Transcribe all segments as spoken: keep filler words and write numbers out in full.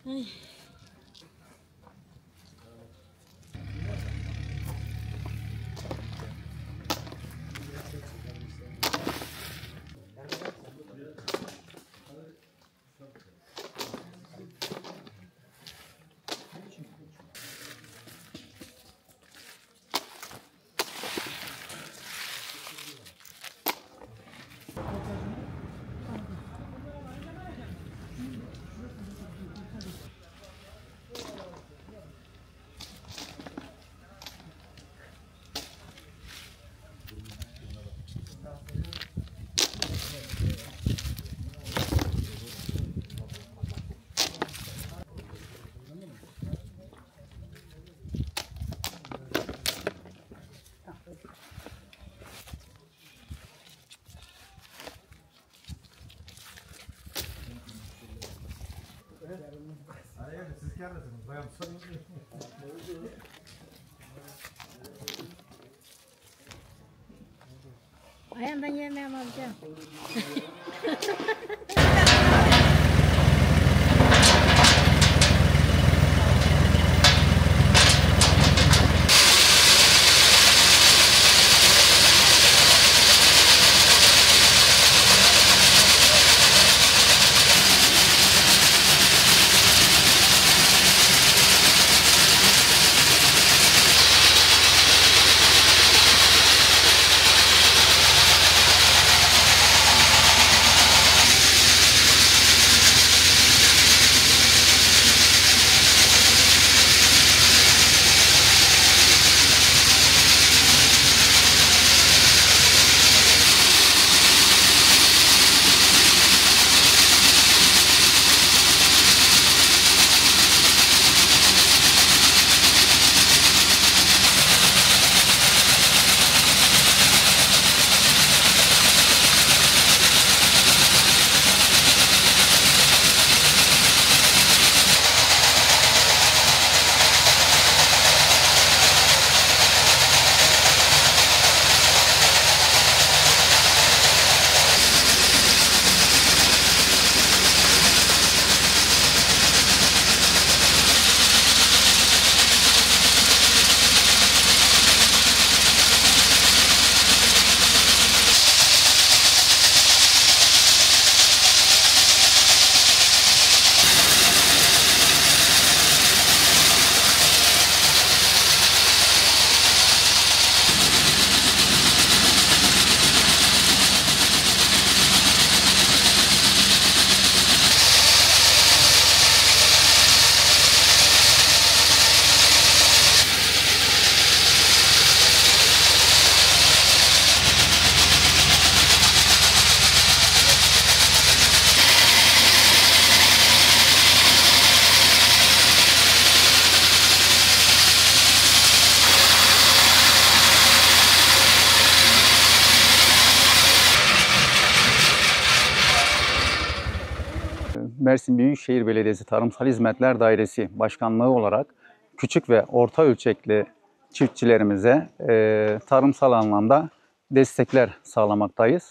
Ay. Siz kendisiniz, bayan sorun. Bayan ben yemeyeyim amca. Mersin Büyükşehir Belediyesi Tarımsal Hizmetler Dairesi Başkanlığı olarak küçük ve orta ölçekli çiftçilerimize e, tarımsal anlamda destekler sağlamaktayız.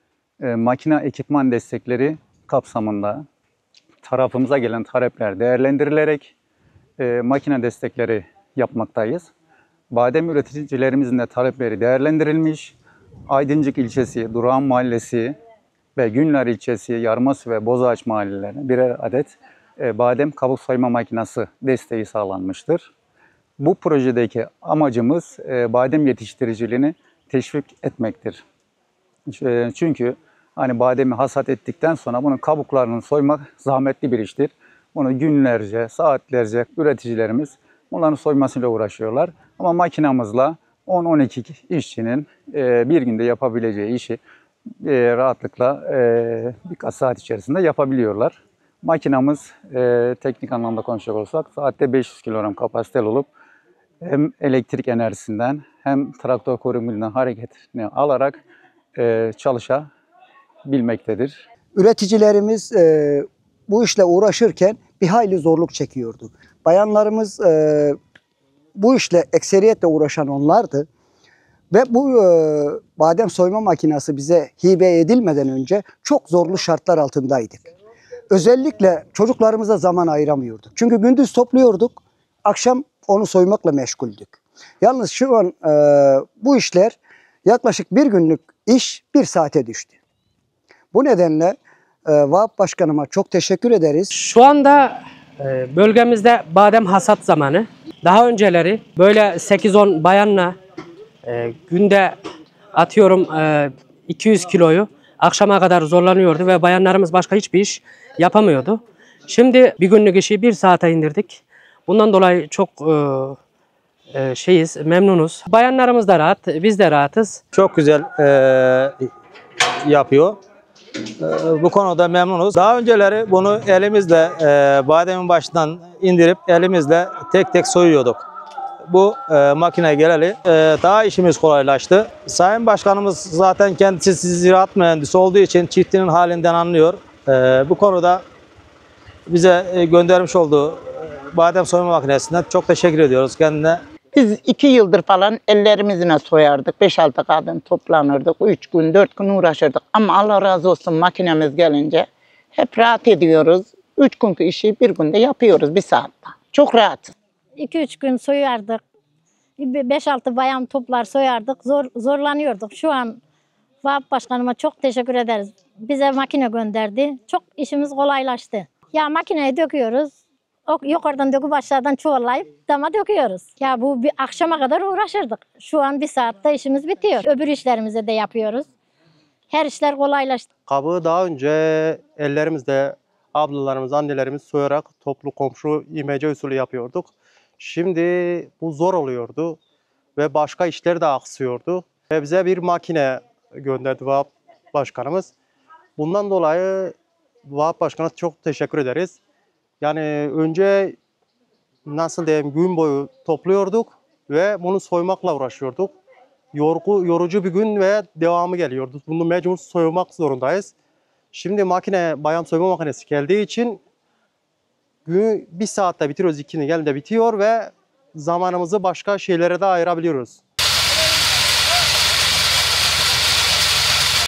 E, makine ekipman destekleri kapsamında tarafımıza gelen talepler değerlendirilerek e, makine destekleri yapmaktayız. Badem üreticilerimizin de talepleri değerlendirilmiş. Aydıncık ilçesi, Durağan Mahallesi ve Günler ilçesi, Yarması ve Bozağaç mahallelerine birer adet e, badem kabuk soyma makinesi desteği sağlanmıştır. Bu projedeki amacımız e, badem yetiştiriciliğini teşvik etmektir. E, çünkü hani bademi hasat ettikten sonra bunun kabuklarını soymak zahmetli bir iştir. Bunu günlerce, saatlerce üreticilerimiz bunların soymasıyla uğraşıyorlar. Ama makinamızla on on iki işçinin e, bir günde yapabileceği işi e, rahatlıkla e, birkaç saat içerisinde yapabiliyorlar. Makinamız e, teknik anlamda konuşacak olursak saatte beş yüz kilogram kapasiteli olup hem elektrik enerjisinden hem traktör korumuyla hareketini alarak e, çalışabilmektedir. Üreticilerimiz e, bu işle uğraşırken bir hayli zorluk çekiyordu. Bayanlarımız e, bu işle ekseriyetle uğraşan onlardı. Ve bu e, badem soyma makinesi bize hibe edilmeden önce çok zorlu şartlar altındaydık. özellikle çocuklarımıza zaman ayıramıyorduk. Çünkü gündüz topluyorduk, akşam onu soymakla meşguldük. Yalnız şu an e, bu işler yaklaşık bir günlük iş bir saate düştü. Bu nedenle e, Vahap Başkanıma çok teşekkür ederiz. Şu anda e, bölgemizde badem hasat zamanı. Daha önceleri böyle sekiz on bayanla e, günde atıyorum e, iki yüz kiloyu akşama kadar zorlanıyordu ve bayanlarımız başka hiçbir iş yapamıyordu. Şimdi bir günlük işi bir saate indirdik. Bundan dolayı çok e, e, şeyiz, memnunuz. Bayanlarımız da rahat, biz de rahatız. Çok güzel e, yapıyor. E, bu konuda memnunuz. Daha önceleri bunu elimizle e, bademin başından indirip elimizle tek tek soyuyorduk. Bu e, makine geleli e, daha işimiz kolaylaştı. Sayın Başkanımız zaten kendisi ziraat mühendisi olduğu için çiftinin halinden anlıyor. E, bu konuda bize e, göndermiş olduğu e, badem soyma makinesinden çok teşekkür ediyoruz kendine. Biz iki yıldır falan ellerimizle soyardık. Beş altı kadın toplanırdık. Üç gün, dört gün uğraşırdık. Ama Allah razı olsun makinemiz gelince hep rahat ediyoruz. Üç günkü işi bir günde yapıyoruz bir saatte. Çok rahat. iki üç gün soyardık. beş altı bayan toplar soyardık. Zor, zorlanıyorduk. Şu an Vahap Başkanıma çok teşekkür ederiz. Bize makine gönderdi. Çok işimiz kolaylaştı. Ya makineye döküyoruz. Yukarıdan döküp aşağıdan çuvallayıp dama döküyoruz. Ya bu bir akşama kadar uğraşırdık. Şu an bir saatte işimiz bitiyor. Öbür işlerimizi de yapıyoruz. Her işler kolaylaştı. Kabı daha önce ellerimizde ablalarımız, annelerimiz soyarak toplu komşu imece usulü yapıyorduk. Şimdi bu zor oluyordu ve başka işler de aksıyordu. Ve bize bir makine gönderdi Vahap Başkanımız. Bundan dolayı Vahap Başkan'a çok teşekkür ederiz. Yani önce nasıl diyeyim gün boyu topluyorduk ve bunu soymakla uğraşıyorduk. Yorgu, yorucu bir gün ve devamı geliyordu. Bunu mecbur soymak zorundayız. Şimdi makine, bayan soyma makinesi geldiği için gün bir saatte bitiriyoruz, ikinin gelinde bitiyor ve zamanımızı başka şeylere de ayırabiliyoruz.